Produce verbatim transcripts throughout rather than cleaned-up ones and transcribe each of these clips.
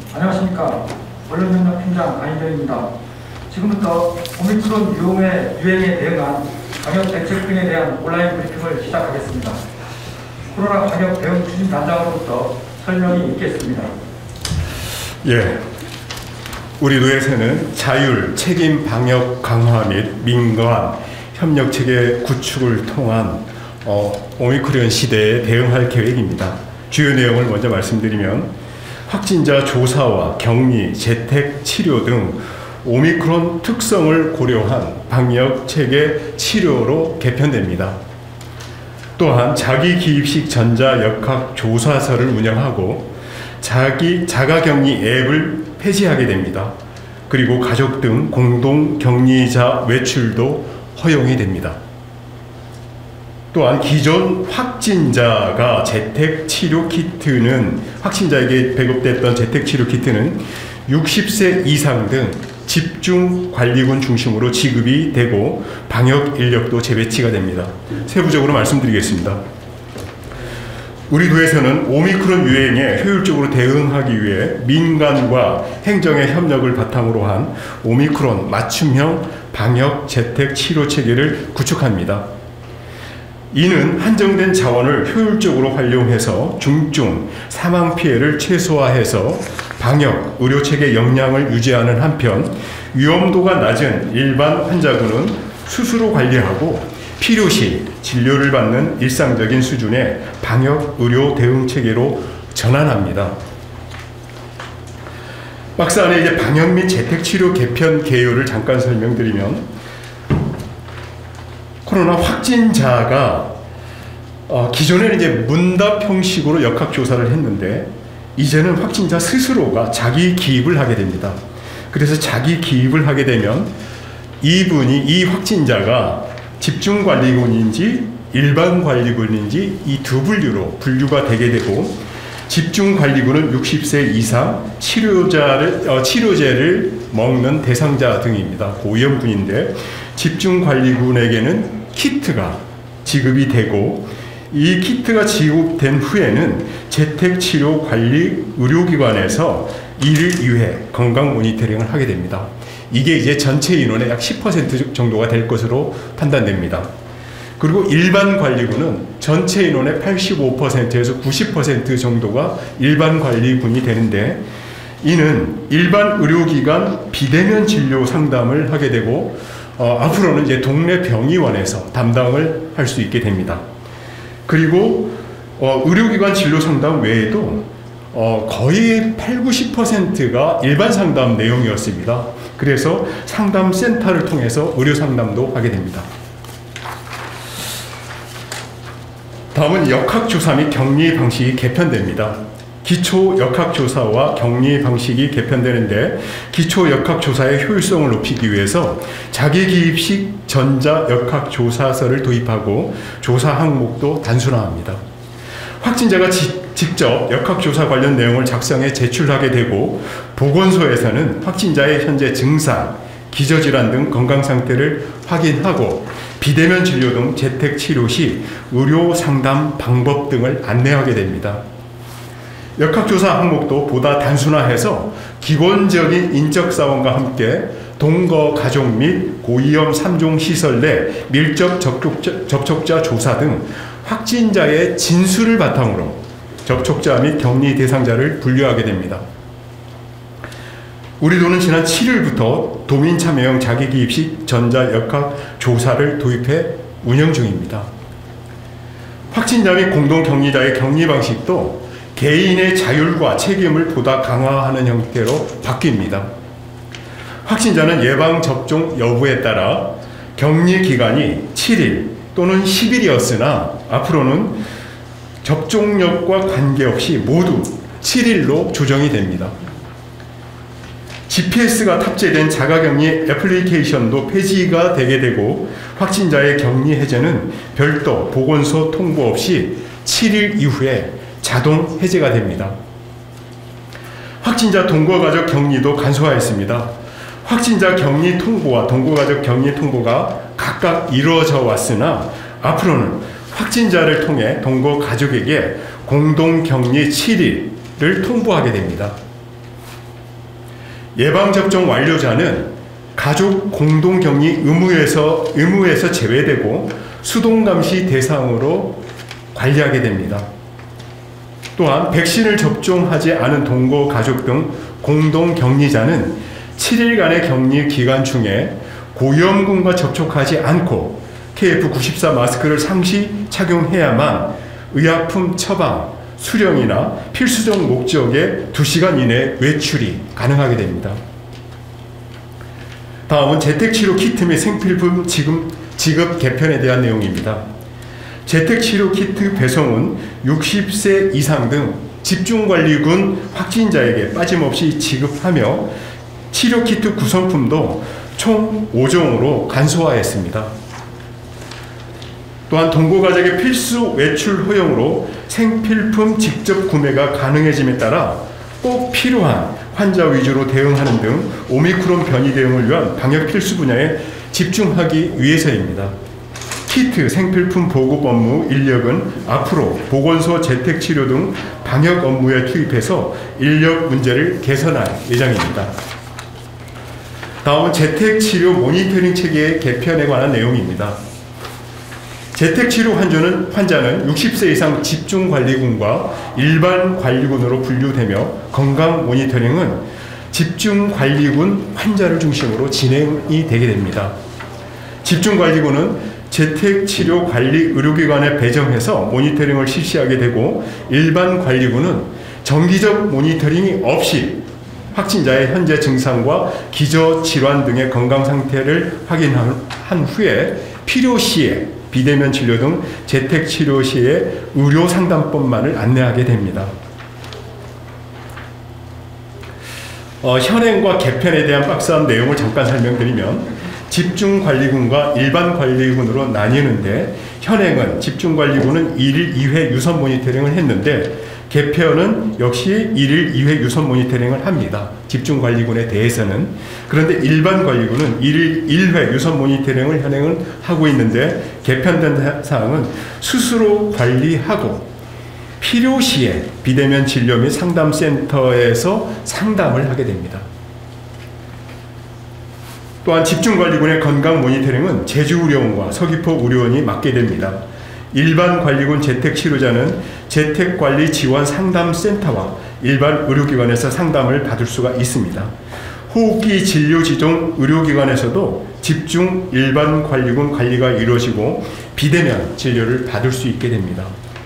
안녕하십니까. 언론협력 팀장 안희정입니다. 지금부터 오미크론 유행에, 유행에 대응한 방역 대책 등에 대한 온라인 브리핑을 시작하겠습니다. 코로나 방역 대응 추진 단장으로부터 설명이 있겠습니다. 예, 우리 노에서는 자율, 책임, 방역 강화 및 민관 협력 체계 구축을 통한 어, 오미크론 시대에 대응할 계획입니다. 주요 내용을 먼저 말씀드리면 확진자 조사와 격리, 재택 치료 등 오미크론 특성을 고려한 방역 체계 치료로 개편됩니다. 또한 자기 기입식 전자 역학 조사서를 운영하고 자기 자가격리 앱을 폐지하게 됩니다. 그리고 가족 등 공동 격리자 외출도 허용이 됩니다. 또한 기존 확진자가 재택 치료 키트는 확진자에게 배급됐던 재택 치료 키트는 육십 세 이상 등 집중 관리군 중심으로 지급이 되고 방역 인력도 재배치가 됩니다. 세부적으로 말씀드리겠습니다. 우리 도에서는 오미크론 유행에 효율적으로 대응하기 위해 민간과 행정의 협력을 바탕으로 한 오미크론 맞춤형 방역 재택 치료 체계를 구축합니다. 이는 한정된 자원을 효율적으로 활용해서 중증 사망 피해를 최소화해서 방역 의료 체계 역량을 유지하는 한편 위험도가 낮은 일반 환자군은 스스로 관리하고 필요시 진료를 받는 일상적인 수준의 방역 의료 대응 체계로 전환합니다. 박스 안에 이제 방역 및 재택 치료 개편 개요를 잠깐 설명드리면, 코로나 확진자가 어, 기존에는 이제 문답 형식으로 역학조사를 했는데 이제는 확진자 스스로가 자기 기입을 하게 됩니다. 그래서 자기 기입을 하게 되면 이분이 이 확진자가 집중관리군인지 일반관리군인지 이 두 분류로 분류가 되게 되고, 집중관리군은 육십 세 이상 치료자를, 어, 치료제를 먹는 대상자 등입니다. 고위험군인데 집중관리군에게는 키트가 지급이 되고, 이 키트가 지급된 후에는 재택치료관리 의료기관에서 이를 위해 건강 모니터링을 하게 됩니다. 이게 이제 전체 인원의 약 십 퍼센트 정도가 될 것으로 판단됩니다. 그리고 일반 관리군은 전체 인원의 팔십오 퍼센트에서 구십 퍼센트 정도가 일반 관리군이 되는데, 이는 일반 의료기관 비대면 진료 상담을 하게 되고 어, 앞으로는 이제 동네 병의원에서 담당을 할 수 있게 됩니다. 그리고 어, 의료기관 진료 상담 외에도 어, 거의 팔, 구십 퍼센트가 일반 상담 내용이었습니다. 그래서 상담센터를 통해서 의료 상담도 하게 됩니다. 다음은 역학조사 및 격리 방식이 개편됩니다. 기초 역학조사와 격리 방식이 개편되는데, 기초 역학조사의 효율성을 높이기 위해서 자기기입식 전자 역학조사서를 도입하고 조사 항목도 단순화합니다. 확진자가 지, 직접 역학조사 관련 내용을 작성해 제출하게 되고, 보건소에서는 확진자의 현재 증상, 기저질환 등 건강 상태를 확인하고 비대면 진료 등 재택 치료 시 의료 상담 방법 등을 안내하게 됩니다. 역학조사 항목도 보다 단순화해서 기본적인 인적사원과 함께 동거 가족 및 고위험 삼 종 시설 내 밀접 접촉자, 접촉자 조사 등 확진자의 진술을 바탕으로 접촉자 및 격리 대상자를 분류하게 됩니다. 우리 도는 지난 칠 일부터 도민 참여형 자기기입식 전자 역학 조사를 도입해 운영 중입니다. 확진자 및 공동 격리자의 격리 방식도 개인의 자율과 책임을 보다 강화하는 형태로 바뀝니다. 확진자는 예방접종 여부에 따라 격리 기간이 칠 일 또는 십 일이었으나 앞으로는 접종력과 관계없이 모두 칠 일로 조정이 됩니다. 지피에스가 탑재된 자가격리 애플리케이션도 폐지가 되게 되고, 확진자의 격리 해제는 별도 보건소 통보 없이 칠 일 이후에 자동 해제가 됩니다. 확진자 동거가족 격리도 간소화했습니다. 확진자 격리 통보와 동거가족 격리 통보가 각각 이루어져 왔으나 앞으로는 확진자를 통해 동거가족에게 공동격리 칠 일을 통보하게 됩니다. 예방접종 완료자는 가족 공동격리 의무에서, 의무에서 제외되고 수동감시 대상으로 관리하게 됩니다. 또한 백신을 접종하지 않은 동거 가족 등 공동격리자는 칠 일간의 격리 기간 중에 고위험군과 접촉하지 않고 케이에프 구십사 마스크를 상시 착용해야만 의약품 처방, 수령이나 필수적 목적에 두 시간 이내 외출이 가능하게 됩니다. 다음은 재택치료 키트 및 생필품 지급, 지급 개편에 대한 내용입니다. 재택치료 키트 배송은 육십 세 이상 등 집중관리군 확진자에게 빠짐없이 지급하며 치료 키트 구성품도 총 오 종으로 간소화했습니다. 또한 동거가족의 필수 외출 허용으로 생필품 직접 구매가 가능해짐에 따라 꼭 필요한 환자 위주로 대응하는 등 오미크론 변이 대응을 위한 방역 필수 분야에 집중하기 위해서입니다. 키트, 생필품 보급 업무 인력은 앞으로 보건소 재택치료 등 방역 업무에 투입해서 인력 문제를 개선할 예정입니다. 다음은 재택치료 모니터링 체계 개편에 관한 내용입니다. 재택치료 환자는, 환자는 육십 세 이상 집중관리군과 일반관리군으로 분류되며 건강 모니터링은 집중관리군 환자를 중심으로 진행이 되게 됩니다. 집중관리군은 재택치료관리 의료기관에 배정해서 모니터링을 실시하게 되고 일반관리군은 정기적 모니터링이 없이 확진자의 현재 증상과 기저질환 등의 건강 상태를 확인한 후에 필요시에 비대면 치료 등 재택치료 시에 의료 상담법만을 안내하게 됩니다. 어, 현행과 개편에 대한 박스한 내용을 잠깐 설명드리면 집중관리군과 일반관리군으로 나뉘는데 현행은 집중관리군은 일 일 이 회 유선 모니터링을 했는데 개편은 역시 일 일 이 회 유선 모니터링을 합니다. 집중관리군에 대해서는. 그런데 일반관리군은 일 일 일 회 유선 모니터링을 현행을 하고 있는데 개편된 사항은 스스로 관리하고 필요시에 비대면 진료 및 상담센터에서 상담을 하게 됩니다. 또한 집중관리군의 건강 모니터링은 제주의료원과 서귀포 의료원이 맡게 됩니다. 일반관리군 재택치료자는 재택관리지원상담센터와 일반 의료기관에서 상담을 받을 수가 있습니다. 호흡기 진료지종 의료기관에서도 집중 일반관리군 관리가 이루어지고 비대면 진료를 받을 수 있게 됩니다.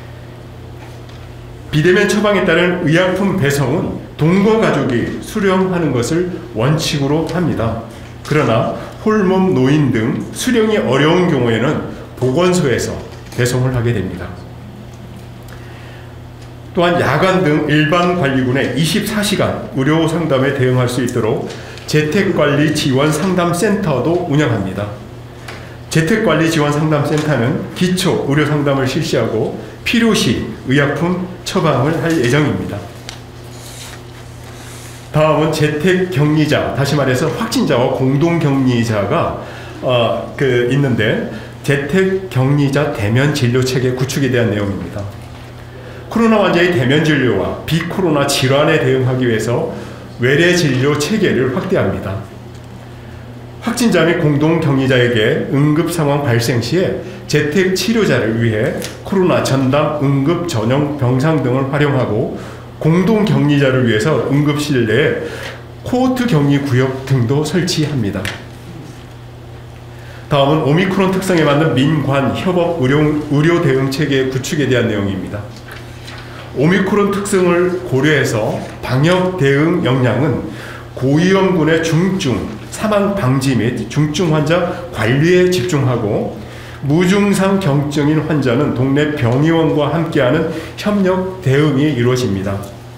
비대면 처방에 따른 의약품 배송은 동거가족이 수령하는 것을 원칙으로 합니다. 그러나 홀몸 노인 등 수령이 어려운 경우에는 보건소에서 배송을 하게 됩니다. 또한 야간 등 일반관리군의 이십사 시간 의료 상담에 대응할 수 있도록 재택관리지원상담센터도 운영합니다. 재택관리지원상담센터는 기초 의료 상담을 실시하고 필요시 의약품 처방을 할 예정입니다. 다음은 재택격리자, 다시 말해서 확진자와 공동격리자가 어, 그 있는데 재택격리자 대면 진료 체계 구축에 대한 내용입니다. 코로나 환자의 대면 진료와 비코로나 질환에 대응하기 위해서 외래 진료 체계를 확대합니다. 확진자 및 공동격리자에게 응급 상황 발생 시에 재택 치료자를 위해 코로나 전담 응급 전용 병상 등을 활용하고 공동격리자를 위해서 응급실 내에 코호트 격리 구역 등도 설치합니다. 다음은 오미크론 특성에 맞는 민관 협업 의료, 의료 대응 체계 구축에 대한 내용입니다. 오미크론 특성을 고려해서 방역 대응 역량은 고위험군의 중증 사망 방지 및 중증 환자 관리에 집중하고 무증상 경증인 환자는 동네 병의원과 함께하는 협력 대응이 이루어집니다.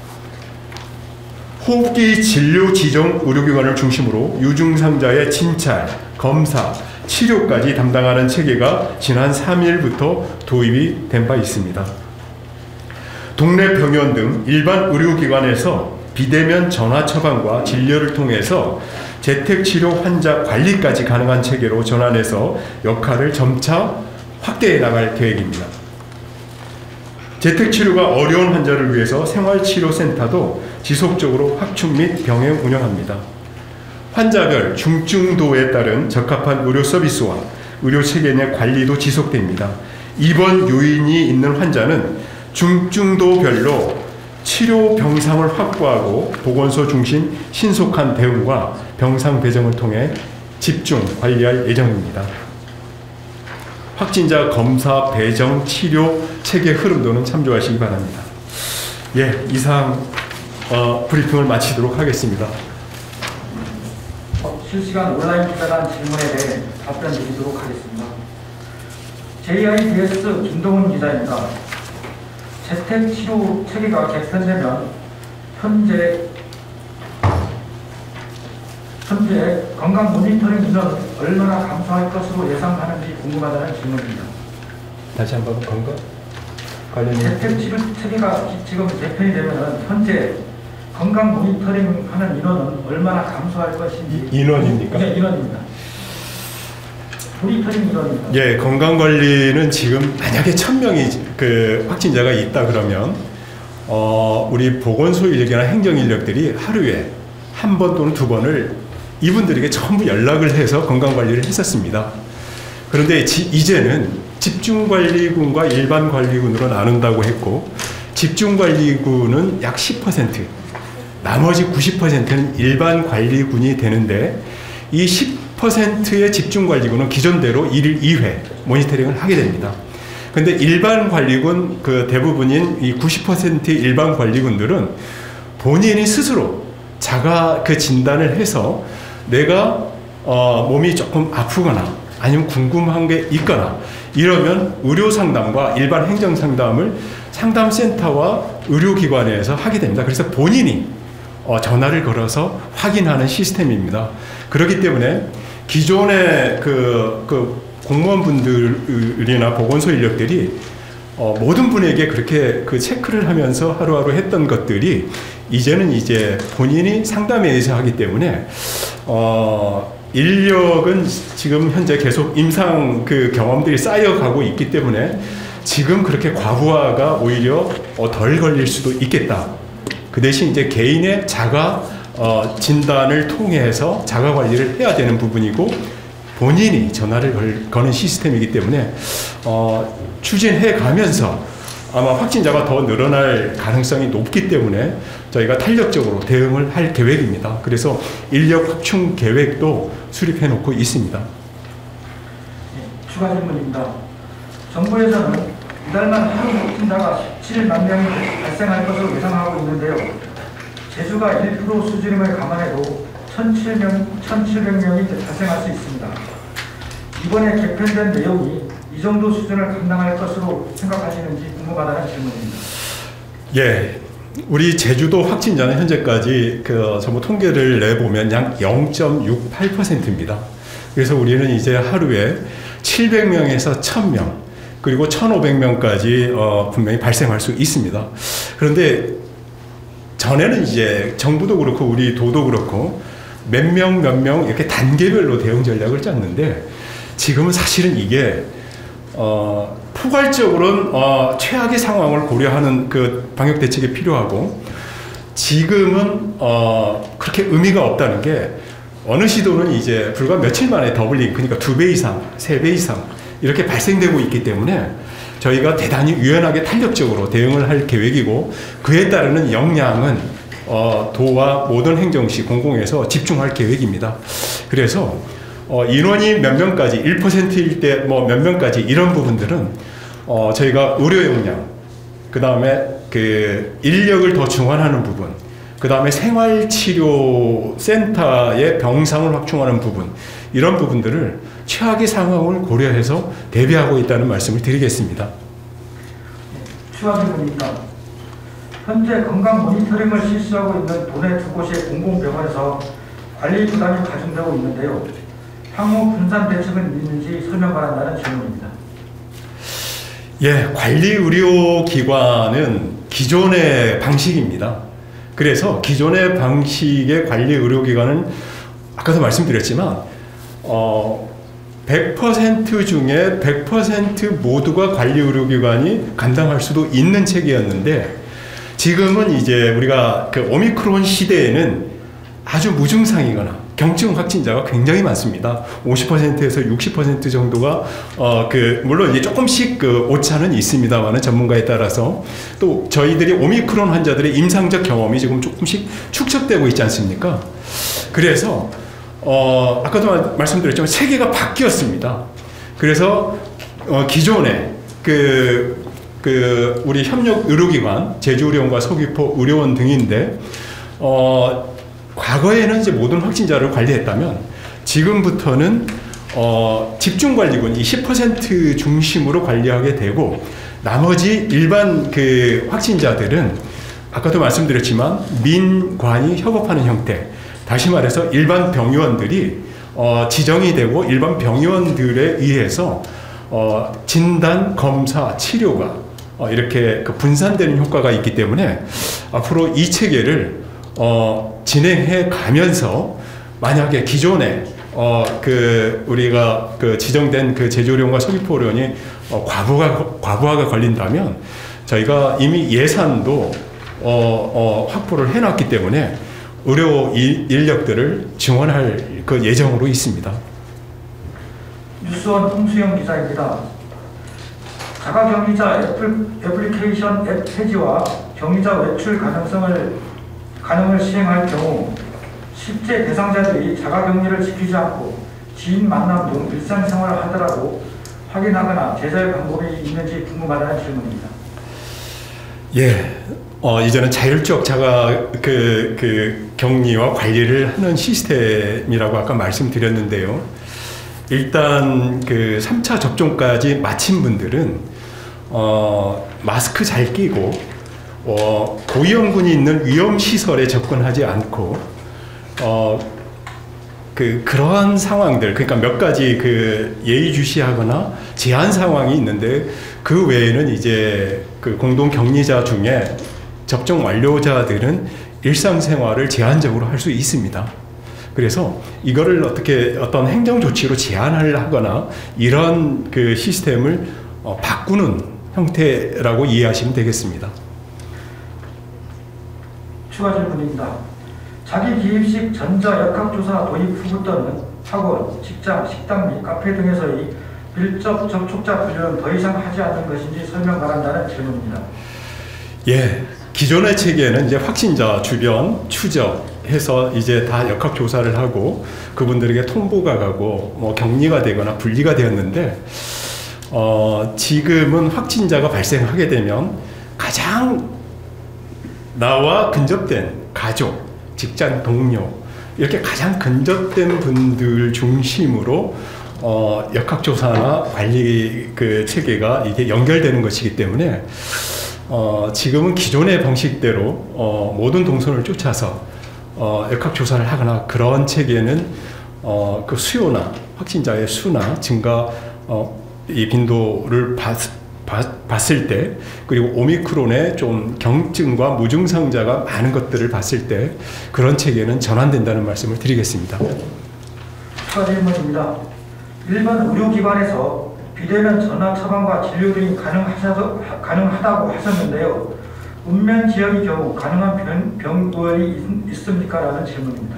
호흡기 진료 지정 의료기관을 중심으로 유증상자의 진찰, 검사, 치료까지 담당하는 체계가 지난 삼 일부터 도입이 된 바 있습니다. 동네 병원 등 일반 의료기관에서 비대면 전화 처방과 진료를 통해서 재택치료 환자 관리까지 가능한 체계로 전환해서 역할을 점차 확대해 나갈 계획입니다. 재택치료가 어려운 환자를 위해서 생활치료센터도 지속적으로 확충 및 병행 운영합니다. 환자별 중증도에 따른 적합한 의료 서비스와 의료 체계 내 관리도 지속됩니다. 입원 요인이 있는 환자는 중증도별로 치료 병상을 확보하고 보건소 중심 신속한 대응과 병상 배정을 통해 집중 관리할 예정입니다. 확진자 검사, 배정, 치료 체계 흐름도는 참조하시기 바랍니다. 예, 이상 어, 브리핑을 마치도록 하겠습니다. 어, 실시간 온라인 기자단 질문에 대해 답변 드리도록 하겠습니다. 제이아이디에스 김동훈 기자입니다. 재택치료 체계가 개편되면 현재 현재 건강 모니터링 인원은 얼마나 감소할 것으로 예상하는지 궁금하다는 질문입니다. 다시 한번 건강 관련 재택치료 체계가 지금 개편이 되면 현재 건강 모니터링 하는 인원은 얼마나 감소할 것인지. 인원입니까? 네, 인원입니다. 모니터링 인원입니다. 예, 건강관리는 지금 만약에 천 명이 그 확진자가 있다 그러면 어, 우리 보건소 인력이나 행정 인력들이 하루에 한 번 또는 두 번을 이분들에게 전부 연락을 해서 건강관리를 했었습니다. 그런데 지, 이제는 집중관리군과 일반관리군으로 나눈다고 했고, 집중관리군은 약 십 퍼센트, 나머지 구십 퍼센트는 일반관리군이 되는데, 이 십 퍼센트의 집중관리군은 기존대로 일일 이 회 모니터링을 하게 됩니다. 근데 일반관리군 그 대부분인 이 구십 퍼센트의 일반관리군들은 본인이 스스로 자가 그 진단을 해서 내가 어, 몸이 조금 아프거나 아니면 궁금한 게 있거나 이러면 의료 상담과 일반 행정 상담을 상담센터와 의료기관에서 하게 됩니다. 그래서 본인이 어, 전화를 걸어서 확인하는 시스템입니다. 그렇기 때문에 기존의 그, 그 공무원분들이나 보건소 인력들이 어, 모든 분에게 그렇게 그 체크를 하면서 하루하루 했던 것들이 이제는 이제 본인이 상담에 의해서 하기 때문에 어, 인력은 지금 현재 계속 임상 그 경험들이 쌓여가고 있기 때문에 지금 그렇게 과부하가 오히려 어, 덜 걸릴 수도 있겠다. 그 대신 이제 개인의 자가 어, 진단을 통해서 자가 관리를 해야 되는 부분이고 본인이 전화를 걸, 거는 시스템이기 때문에 어, 추진해 가면서 아마 확진자가 더 늘어날 가능성이 높기 때문에 저희가 탄력적으로 대응을 할 계획입니다. 그래서 인력 확충 계획도 수립해 놓고 있습니다. 네, 추가 질문입니다. 정부에서는 이달만 하루 확진자가 십칠만 명이 발생할 것으로 예상하고 있는데요. 제주가 일 퍼센트 수준임을 감안해도 천칠백 명이 발생할 수 있습니다. 이번에 개편된 내용이 이 정도 수준을 감당할 것으로 생각하시는지 궁금하다는 질문입니다. 예, 우리 제주도 확진자는 현재까지 그 전부 통계를 내보면 약 영 점 육팔 퍼센트입니다. 그래서 우리는 이제 하루에 칠백 명에서 천 명 그리고 천오백 명까지 어, 분명히 발생할 수 있습니다. 그런데 전에는 이제 정부도 그렇고 우리 도도 그렇고 몇 명 몇 명 이렇게 단계별로 대응 전략을 짰는데 지금은 사실은 이게 어, 포괄적으로는 어, 최악의 상황을 고려하는 그 방역 대책이 필요하고 지금은 어, 그렇게 의미가 없다는 게 어느 시도는 이제 불과 며칠 만에 더블링 그러니까 두 배 이상, 세 배 이상 이렇게 발생되고 있기 때문에 저희가 대단히 유연하게 탄력적으로 대응을 할 계획이고 그에 따르는 역량은 어, 도와 모든 행정시 공공에서 집중할 계획입니다. 그래서 어, 인원이 몇 명까지 일 퍼센트일 때 뭐 몇 명까지 이런 부분들은 어, 저희가 의료 역량 그 다음에 그 인력을 더 중환하는 부분 그 다음에 생활치료센터의 병상을 확충하는 부분 이런 부분들을 최악의 상황을 고려해서 대비하고 있다는 말씀을 드리겠습니다. 네, 추가 질문입니다. 현재 건강 모니터링을 실시하고 있는 도내 두 곳의 공공병원에서 관리 부담이 가중되고 있는데요. 향후 분산 대책은 있는지 설명 바란다는 질문입니다. 예, 관리의료기관은 기존의 방식입니다. 그래서 기존의 방식의 관리의료기관은 아까도 말씀드렸지만 어, 백 퍼센트 중에 백 퍼센트 모두가 관리의료기관이 감당할 수도 있는 체계였는데 지금은 이제 우리가 그 오미크론 시대에는 아주 무증상이거나 경증 확진자가 굉장히 많습니다. 오십 퍼센트에서 육십 퍼센트 정도가 어 그 물론 이제 조금씩 그 오차는 있습니다만은 전문가에 따라서 또 저희들이 오미크론 환자들의 임상적 경험이 지금 조금씩 축적되고 있지 않습니까? 그래서 어 아까도 마, 말씀드렸지만 체계가 바뀌었습니다. 그래서 어 기존에 그 그 우리 협력 의료기관 제주의료원과 서귀포 의료원 등인데 어 과거에는 이제 모든 확진자를 관리했다면 지금부터는 어 집중관리군 이 십 퍼센트 중심으로 관리하게 되고 나머지 일반 그 확진자들은 아까도 말씀드렸지만 민관이 협업하는 형태, 다시 말해서 일반 병의원들이 어 지정이 되고 일반 병의원들에 의해서 어 진단, 검사, 치료가 어 이렇게 그 분산되는 효과가 있기 때문에 앞으로 이 체계를 어 진행해 가면서 만약에 기존에 어 그 우리가 그 지정된 그 제주의료원과 서귀포의료원이 어 과부하 과부하가 걸린다면 저희가 이미 예산도 어, 어 확보를 해놨기 때문에 의료 인력들을 지원할 그 예정으로 있습니다. 뉴스원 홍수영 기자입니다. 자가격리자 애플, 애플리케이션 앱 폐지와 격리자 외출 가능성을 가능을 시행할 경우 실제 대상자들이 자가격리를 지키지 않고 지인 만남 등 일상생활을 하더라도 확인하거나 제재할 방법이 있는지 궁금하다는 질문입니다. 예, 어, 이제는 자율적 자가 그, 그 격리와 관리를 하는 시스템이라고 아까 말씀드렸는데요. 일단 그 삼 차 접종까지 마친 분들은 어, 마스크 잘 끼고 어, 고위험군이 있는 위험시설에 접근하지 않고 어, 그, 그러한 상황들, 그러니까 몇 가지 그 예의주시하거나 제한 상황이 있는데 그 외에는 이제 그 공동격리자 중에 접종 완료자들은 일상생활을 제한적으로 할 수 있습니다. 그래서 이거를 어떻게 어떤 행정조치로 제한을 하거나 이런 그 시스템을 어, 바꾸는 형태라고 이해하시면 되겠습니다. 추가 질문입니다. 자기 기입식 전자 역학조사 도입 후부 또는 학원, 직장, 식당 및 카페 등에서의 밀접 접촉자 분류는 더 이상 하지 않는 것인지 설명 바란다는 질문입니다. 예, 기존의 체계는 이제 확진자 주변 추적해서 이제 다 역학조사를 하고 그분들에게 통보가 가고 뭐 격리가 되거나 분리가 되었는데 어, 지금은 확진자가 발생하게 되면 가장 나와 근접된 가족, 직장 동료 이렇게 가장 근접된 분들 중심으로 어, 역학조사나 관리 그 체계가 이게 연결되는 것이기 때문에 어, 지금은 기존의 방식대로 어, 모든 동선을 쫓아서 어, 역학조사를 하거나 그런 체계는 어, 그 수요나 확진자의 수나 증가 어, 이 빈도를 봤, 봤, 봤을 때 그리고 오미크론의 좀 경증과 무증상자가 많은 것들을 봤을 때 그런 체계는 전환된다는 말씀을 드리겠습니다. 추가 질문입니다. 일반 의료기관에서 비대면 전화 처방과 진료 등이 가능하셔도, 가능하다고 하셨는데요. 읍면 지역의 경우 가능한 병, 병원이 있, 있습니까? 라는 질문입니다.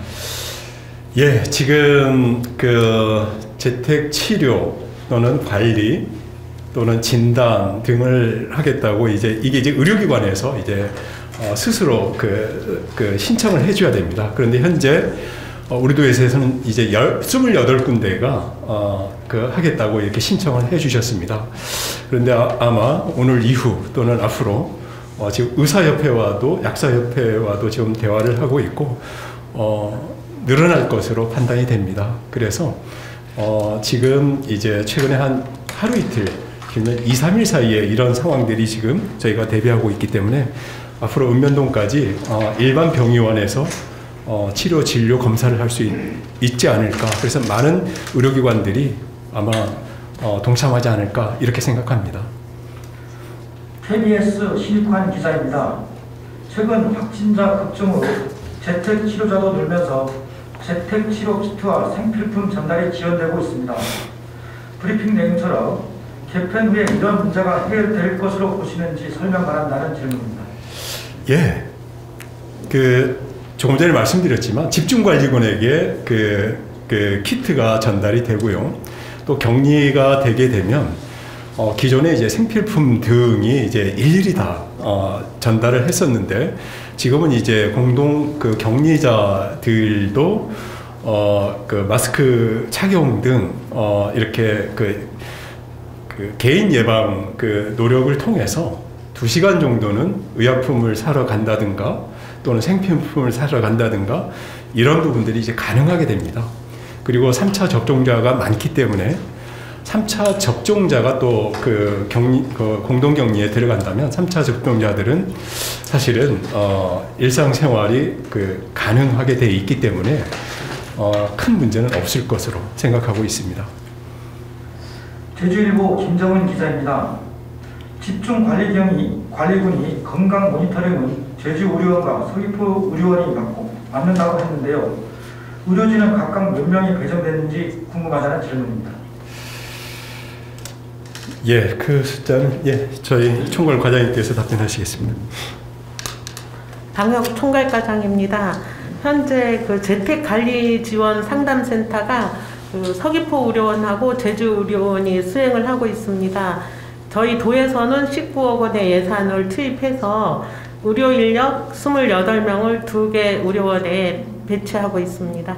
예, 지금 그 재택 치료 또는 관리 또는 진단 등을 하겠다고 이제 이게 이제 의료기관에서 이제 어 스스로 그, 그 신청을 해줘야 됩니다. 그런데 현재 어 우리 도에서는 이제 열, 스물여덟 군데가 어 그 하겠다고 이렇게 신청을 해주셨습니다. 그런데 아, 아마 오늘 이후 또는 앞으로 어 지금 의사협회와도 약사협회와도 지금 대화를 하고 있고 어 늘어날 것으로 판단이 됩니다. 그래서 어, 지금 이제 최근에 한 하루 이틀, 길면 이, 삼 일 사이에 이런 상황들이 지금 저희가 대비하고 있기 때문에 앞으로 읍면동까지 어, 일반 병의원에서 어, 치료, 진료, 검사를 할 수 있지 않을까. 그래서 많은 의료기관들이 아마 어, 동참하지 않을까 이렇게 생각합니다. 케이비에스 신익환 기자입니다. 최근 확진자 급증으로 재택치료자도 늘면서 재택치료 키트와 생필품 전달이 지연되고 있습니다. 브리핑 내용처럼 개편 후에 이런 문제가 해결될 것으로 보시는지 설명 바란다는 질문입니다. 예, 그 조금 전에 말씀드렸지만 집중관리군에게 그, 그 키트가 전달이 되고요. 또 격리가 되게 되면 어, 기존에 이제 생필품 등이 이제 일일이 다 어, 전달을 했었는데 지금은 이제 공동 그 격리자들도 어, 그 마스크 착용 등 어, 이렇게 그, 그 개인 예방 그 노력을 통해서 두 시간 정도는 의약품을 사러 간다든가 또는 생필품을 사러 간다든가 이런 부분들이 이제 가능하게 됩니다. 그리고 삼 차 접종자가 많기 때문에 삼 차 접종자가 또 그 격리, 그 공동격리에 들어간다면 삼 차 접종자들은 사실은 어, 일상생활이 그 가능하게 돼 있기 때문에 어, 큰 문제는 없을 것으로 생각하고 있습니다. 제주일보 김정은 기자입니다. 집중관리경이 관리군이 건강 모니터링은 제주 의료원과 서귀포 의료원이 맡고 맡는다고 했는데요. 의료진은 각각 몇 명이 배정됐는지 궁금하다는 질문입니다. 예, 그 숫자는 예, 저희 총괄 과장님께서 답변하시겠습니다. 방역 총괄과장입니다. 현재 그 재택관리지원 상담센터가 그 서귀포 의료원하고 제주 의료원이 수행을 하고 있습니다. 저희 도에서는 십구억 원의 예산을 투입해서 의료 인력 이십팔 명을 두 개 의료원에 배치하고 있습니다.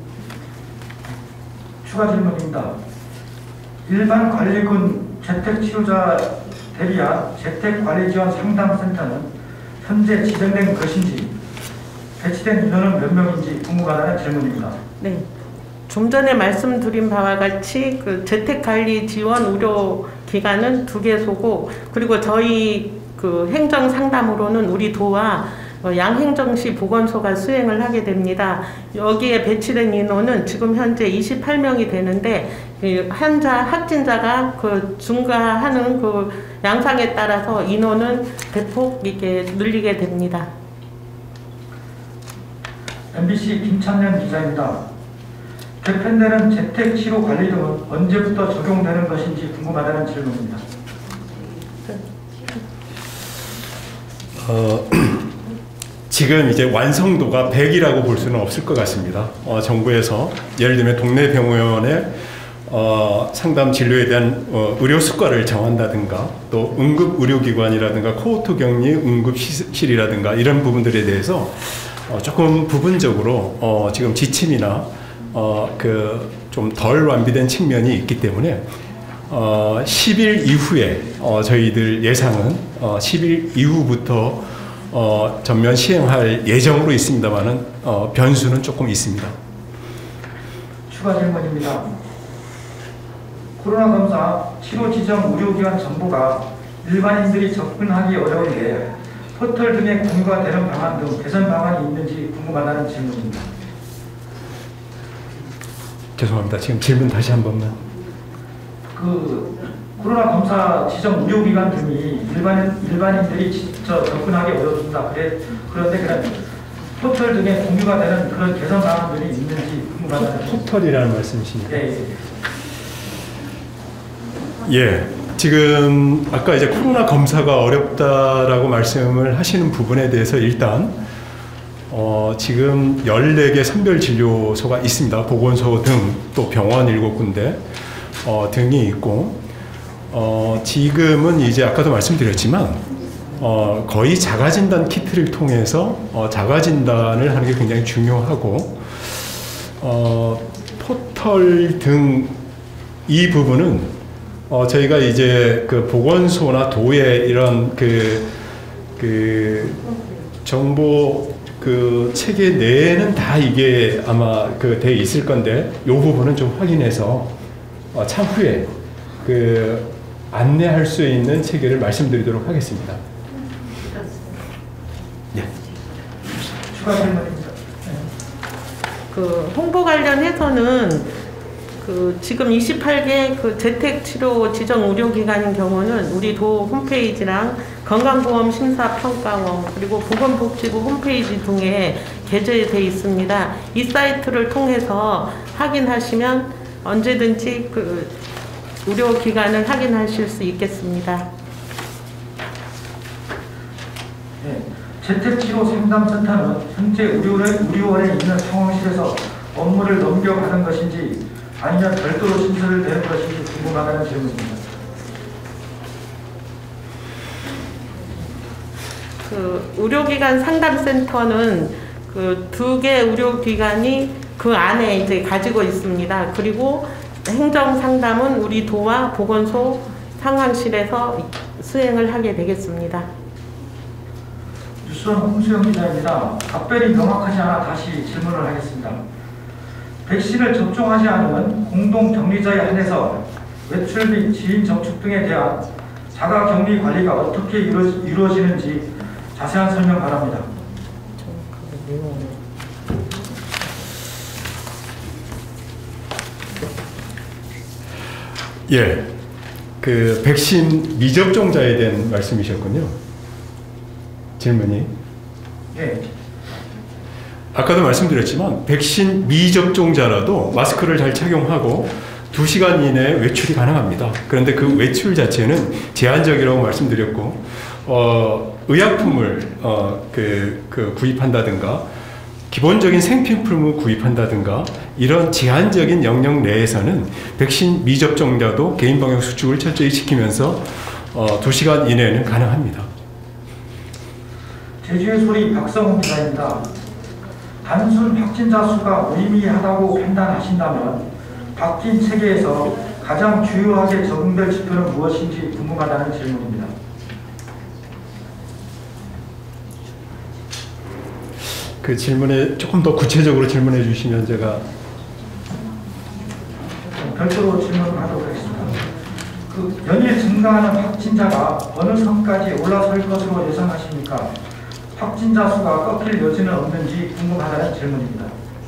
추가 질문입니다. 일반 관리군 재택치료자 대비한 재택관리지원 상담센터는 현재 지정된 것인지 배치된 인원은 몇 명인지 궁금하다는 질문입니다. 네. 좀 전에 말씀드린 바와 같이 그 재택관리 지원 의료 기관은 두 개소고 그리고 저희 그 행정 상담으로는 우리 도와 양행정시 보건소가 수행을 하게 됩니다. 여기에 배치된 인원은 지금 현재 이십팔 명이 되는데 그 환자 확진자가 그 증가하는 그 양상에 따라서 인원은 대폭 이렇게 늘리게 됩니다. 엠비씨 김찬현 기자입니다. 개편되는 재택치료 관리 등은 언제부터 적용되는 것인지 궁금하다는 질문입니다. 어, 지금 이제 완성도가 백이라고 볼 수는 없을 것 같습니다. 어, 정부에서 예를 들면 동네 병원에 어, 상담 진료에 대한 어, 의료 수가를 정한다든가 또 응급 의료기관이라든가 코호트 격리 응급실이라든가 이런 부분들에 대해서 어, 조금 부분적으로 어, 지금 지침이나 어, 그 좀 덜 완비된 측면이 있기 때문에 어, 십 일 이후에 어, 저희들 예상은 어, 십 일 이후부터 어, 전면 시행할 예정으로 있습니다만은 어, 변수는 조금 있습니다. 추가 질문입니다. 코로나 검사 치료 지정 의료기관 정보가 일반인들이 접근하기 어려운데 포털 등의 공유가 되는 방안 등 개선 방안이 있는지 궁금하다는 질문입니다. 죄송합니다. 지금 질문 다시 한 번만. 그 코로나 검사 지정 의료기관 등이 일반인 일반인들이 직접 접근하기 어렵습니다. 그래 그런데 그런 포털 등의 공유가 되는 그런 개선 방안들이 있는지 궁금하다는. 포털이라는 말씀이십니까? 네. 예. 지금 아까 이제 코로나 검사가 어렵다라고 말씀을 하시는 부분에 대해서 일단 어, 지금 열네 개 선별진료소가 있습니다. 보건소 등 또 병원 일곱 군데 어, 등이 있고 어, 지금은 이제 아까도 말씀드렸지만 어, 거의 자가진단 키트를 통해서 어, 자가진단을 하는 게 굉장히 중요하고 어, 포털 등 이 부분은 어, 저희가 이제 그 보건소나 도의 이런 그, 그 정보 그 체계 내에는 다 이게 아마 그 돼 있을 건데 이 부분은 좀 확인해서 어, 차후에 그 안내할 수 있는 체계를 말씀드리도록 하겠습니다. 예. 추가 질문입니다. 그 홍보 관련해서는 그 지금 이십팔 개 그 재택치료 지정 의료기관인 경우는 우리 도 홈페이지랑 건강보험심사평가원 그리고 보건복지부 홈페이지 등에 게재되어 있습니다. 이 사이트를 통해서 확인하시면 언제든지 그 의료기관을 확인하실 수 있겠습니다. 네. 재택치료 상담센터는 현재 의료원에, 의료원에 있는 상황실에서 업무를 넘겨가는 것인지 아니면 별도로 신설을 되는 것인지 궁금하다는 질문입니다. 그 의료기관 상담센터는 그 두 개 의료기관이 그 안에 이제 가지고 있습니다. 그리고 행정 상담은 우리 도와 보건소 상황실에서 수행을 하게 되겠습니다. 뉴스원 홍수영 기자입니다. 답변이 명확하지 않아 다시 질문을 하겠습니다. 백신을 접종하지 않으면 공동격리자에 한해서 외출 및 지인 접촉 등에 대한 자가격리 관리가 어떻게 이루어, 이루어지는지 자세한 설명 바랍니다. 예, 그 백신 미접종자에 대한 말씀이셨군요. 질문이. 예. 아까도 말씀드렸지만 백신 미접종자라도 마스크를 잘 착용하고 두 시간 이내에 외출이 가능합니다. 그런데 그 외출 자체는 제한적이라고 말씀드렸고, 어, 의약품을 어, 그, 그 구입한다든가 기본적인 생필품을 구입한다든가 이런 제한적인 영역 내에서는 백신 미접종자도 개인방역 수칙을 철저히 지키면서 어, 두 시간 이내에는 가능합니다. 제주의 소리 박성훈 기자입니다. 단순 확진자 수가 무의미하다고 판단하신다면 바뀐 체계에서 가장 주요하게 적용될 지표는 무엇인지 궁금하다는 질문입니다. 그 질문에 조금 더 구체적으로 질문해 주시면 제가 별도로 질문하도록 하겠습니다. 그 연일 증가하는 확진자가 어느 선까지 올라설 것으로 예상하십니까? 확진자 수가 꺾일 여지는 없는지 궁금하다는 질문입니다.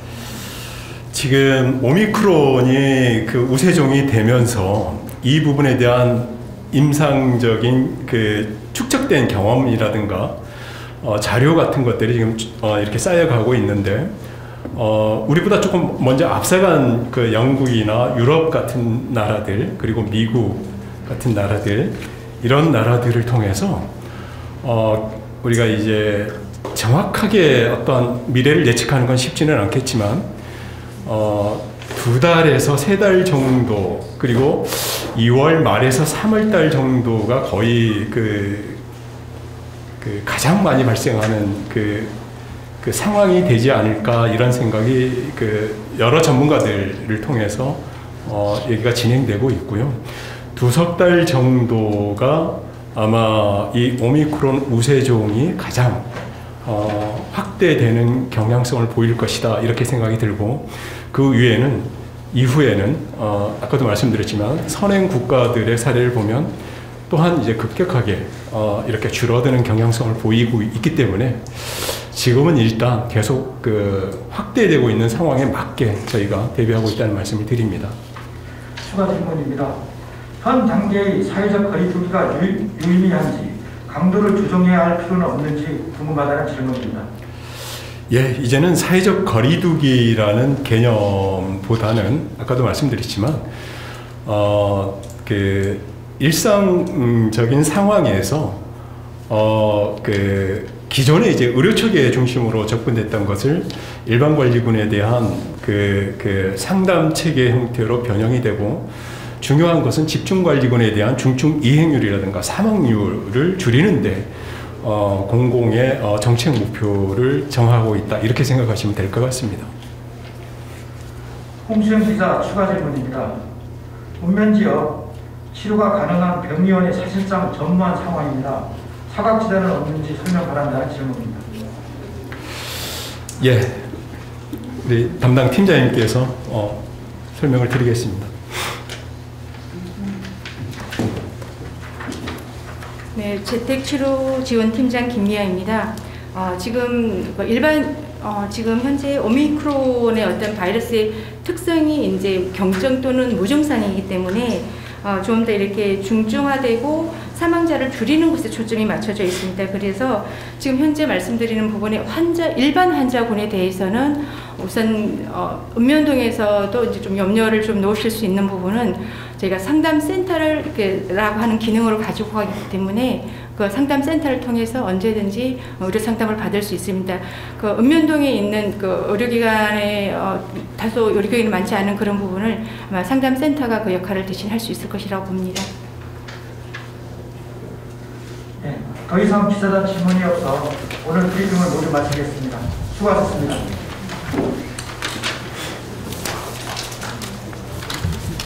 지금 오미크론이 그 우세종이 되면서 이 부분에 대한 임상적인 그 축적된 경험이라든가 어, 자료 같은 것들이 지금 어, 이렇게 쌓여가고 있는데 어, 우리보다 조금 먼저 앞서간 그 영국이나 유럽 같은 나라들 그리고 미국 같은 나라들 이런 나라들을 통해서 어, 우리가 이제 정확하게 어떤 미래를 예측하는 건 쉽지는 않겠지만 어, 두 달에서 세 달 정도 그리고 이월 말에서 삼월 달 정도가 거의 그, 그 가장 많이 발생하는 그, 그 상황이 되지 않을까 이런 생각이 그 여러 전문가들을 통해서 어, 얘기가 진행되고 있고요. 두석 달 정도가 아마 이 오미크론 우세종이 가장 어, 확대되는 경향성을 보일 것이다 이렇게 생각이 들고 그 위에는 이후에는 어, 아까도 말씀드렸지만 선행 국가들의 사례를 보면 또한 이제 급격하게 어, 이렇게 줄어드는 경향성을 보이고 있기 때문에 지금은 일단 계속 그 확대되고 있는 상황에 맞게 저희가 대비하고 있다는 말씀을 드립니다. 추가 질문입니다. 현 단계의 사회적 거리두기가 유, 유의미한지 강도를 조정해야 할 필요는 없는지 궁금하다는 질문입니다. 예, 이제는 사회적 거리두기라는 개념보다는 아까도 말씀드렸지만 어, 그 일상적인 상황에서 어, 그 기존에 이제 의료 체계 중심으로 접근됐던 것을 일반관리군에 대한 그, 그 상담 체계 형태로 변형이 되고 중요한 것은 집중관리군에 대한 중증 이행률이라든가 사망률을 줄이는데 어, 공공의 어, 정책 목표를 정하고 있다 이렇게 생각하시면 될 것 같습니다. 홍수영 기자 추가 질문입니다. 문면지역 치료가 가능한 병의원이 사실상 전무한 상황입니다. 사각지대는 없는지 설명 바란다는 질문입니다. 예, 우리 담당 팀장님께서 어, 설명을 드리겠습니다. 네, 재택치료지원팀장 김미아입니다. 어, 지금 일반 어, 지금 현재 오미크론의 어떤 바이러스의 특성이 이제 경증 또는 무증상이기 때문에 어, 좀 더 이렇게 중증화되고 사망자를 줄이는 것에 초점이 맞춰져 있습니다. 그래서 지금 현재 말씀드리는 부분에 환자 일반 환자군에 대해서는 우선 어, 읍면동에서도 이제 좀 염려를 좀 놓으실 수 있는 부분은 저희가 상담센터를 이렇게라고 하는 기능으로 가지고 가기 때문에 그 상담센터를 통해서 언제든지 의료 상담을 받을 수 있습니다. 그 읍면동에 있는 그 의료기관에 어, 다소 의료기관이 많지 않은 그런 부분을 아마 상담센터가 그 역할을 대신할 수 있을 것이라고 봅니다. 네, 더 이상 기자단 질문이 없어 오늘 브리핑을 모두 마치겠습니다. 수고하셨습니다.